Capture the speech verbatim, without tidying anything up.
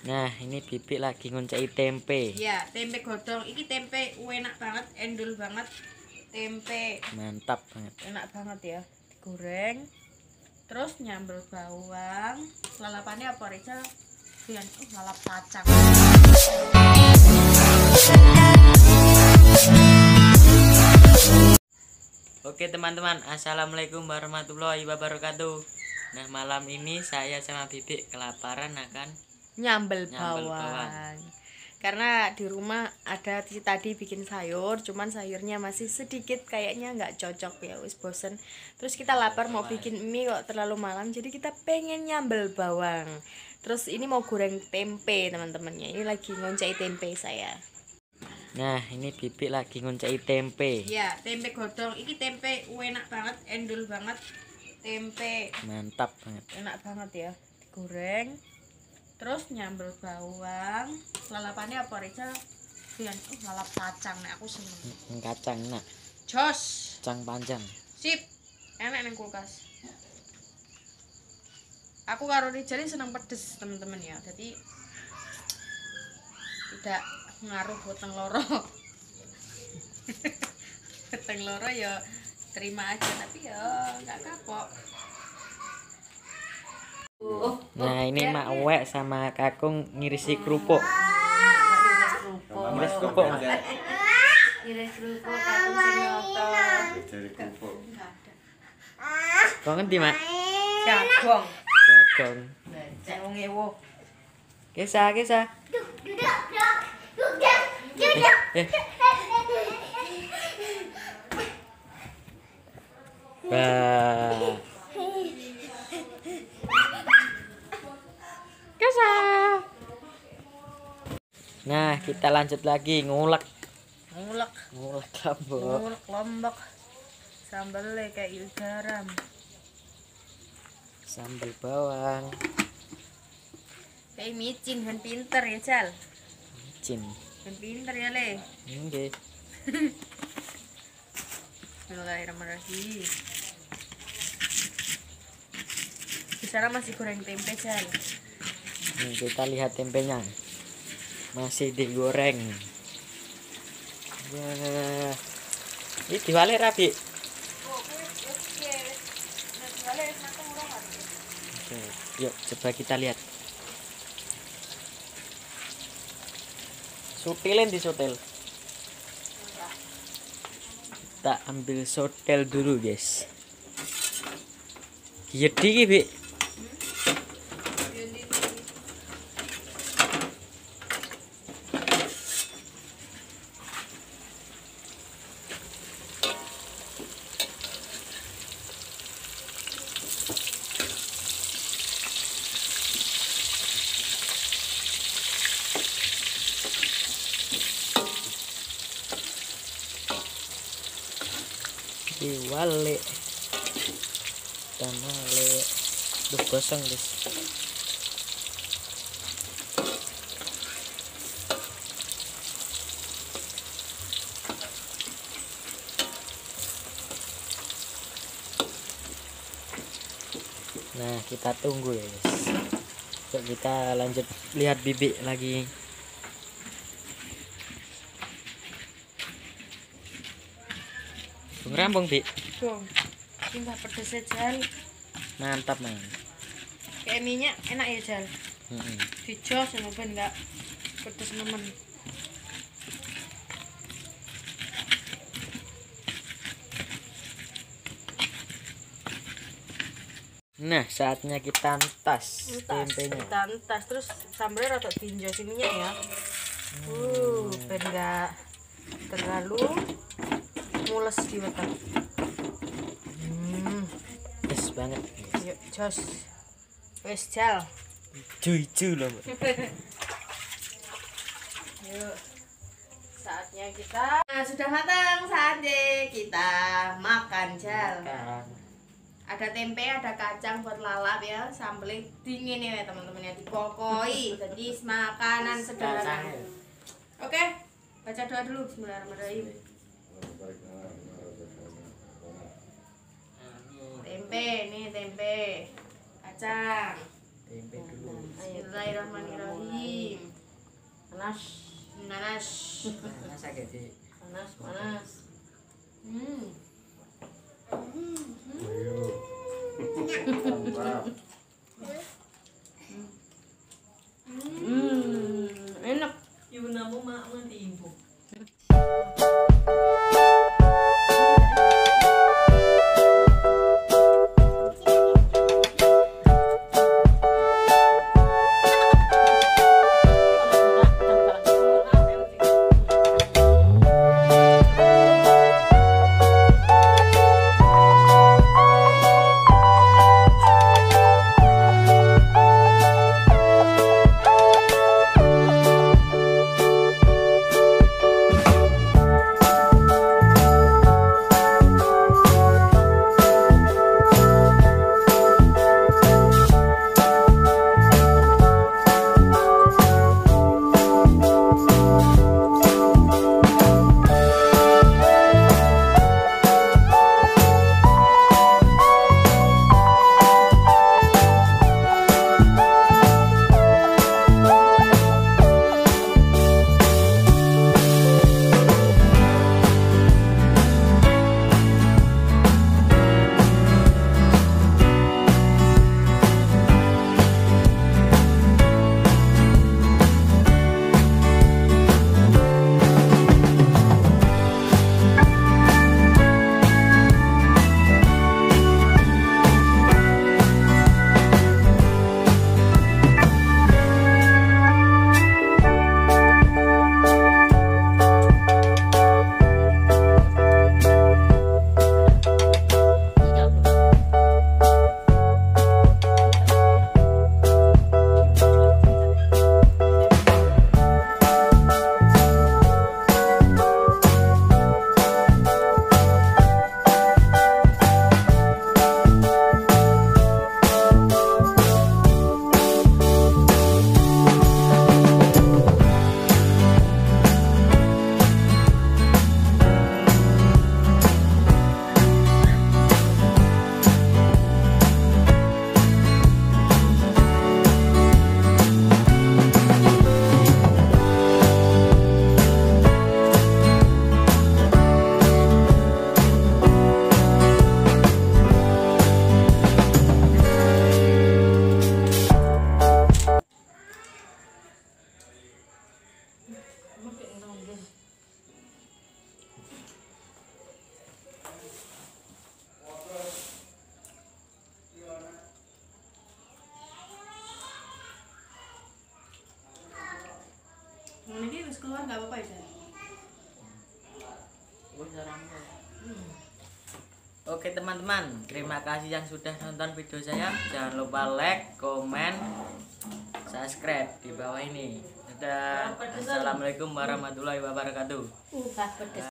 Nah, ini Bibi lagi ngoncei tempe. Ya, tempe godong. Iki tempe enak banget, endul banget. Tempe Mantap banget. enak banget ya. Digoreng. Terus nyambel bawang. Lalapannya apa, Rica? Biar uh, lalap kacang. Oke teman-teman, assalamualaikum warahmatullahi wabarakatuh. Nah, malam ini saya sama Bibi kelaparan akan Nyambel, Nyambel bawang. bawang. Karena di rumah ada tadi bikin sayur, cuman sayurnya masih sedikit, kayaknya nggak cocok ya, wis bosen. Terus kita lapar mau bikin mie kok terlalu malam, jadi kita pengen nyambel bawang. Terus ini mau goreng tempe teman-temannya. Ini lagi ngoncei tempe saya. Nah, ini Bibi lagi ngoncei tempe. Ya, tempe godong. Iki tempe enak banget, endul banget. Tempe Mantap banget. enak banget ya. Digoreng. Terus nyambel bawang. Lalapannya apa, Rica? Biar uh, lalap kacang nih, aku seneng. Hmm, Kacang nak, Jos. kacang panjang. Sip. Enak neng kulkas. Aku karo Rijal seneng pedes, teman-teman ya. Jadi tidak ngaruh boteng loro. Boteng loro ya terima aja, tapi ya nggak kapok. Nah, ini Mak Wek sama Kakung ngirisi kerupuk. Ngiris kerupuk, Mak. Iris kerupuk kakung sing nyoto. Kok ngerti, Mak? Jagong. Jagong. Cek wong ewo. Kisah, kisah. Eh, eh. Wah. Kisah. Nah, kita lanjut lagi ngulek. Ngulek. Ngulek apa? Ngulek lombok. Sambelnya kayak garam. Sambal bawang. Kayak micin, kan pinter ya, Cal. Cin. Kan pinter ya, Le. Nggih. Bismillahirrahmanirrahim. Di sana masih goreng tempe, Cal. Nih, kita lihat tempenya. Masih digoreng. Wah. Ini diwalik rapi. Oke, yuk coba kita lihat. Sutilin di sutil. Kita ambil sotel dulu, guys. Gede iki, Bi. Diwalik dan malik. Duh, gosong, guys. Nah, kita tunggu ya, guys. Yuk kita lanjut lihat Bibi lagi. Bung Rambung, Bi. Dong. Ini pedes ya, Cal. Mantap, man. Kayak minyak enak ya, Cal. Mm-mm. Dijos sama ben enggak pedes nemen. Nah, saatnya kita entas tempenya. Kita entas, terus sambalnya rada dinjos minyak ya. Uh, ben enggak terlalu mules di wetek. Hmm, Yes banget. yuk jos. Wes, Cal. Cuy-cuy loh, Mbak. Yuk. Saatnya kita. Nah, sudah matang, saatnya kita makan, Cal. Makan. Ada tempe, ada kacang buat lalap ya, sambelnya dingin ya teman-teman ya, dipokoi. Jadi makanan sederhana. Oke, baca doa dulu. Bismillahirrahmanirrahim. Tempe, nih tempe, kacang. Tempe dulu. Bismillahirrahmanirrahim. Astagfirullahaladzim. Panas. Panas. Nah, sakit di. Panas, panas. Hmm. Ayo. Hmm, enak. Yunamu mak mati ibu. Ini harus keluar nggak apa-apa ya? Oke teman-teman, terima kasih yang sudah nonton video saya. Jangan lupa like, komen, subscribe di bawah ini. Dadah. Assalamualaikum warahmatullahi wabarakatuh. Uh, pedes.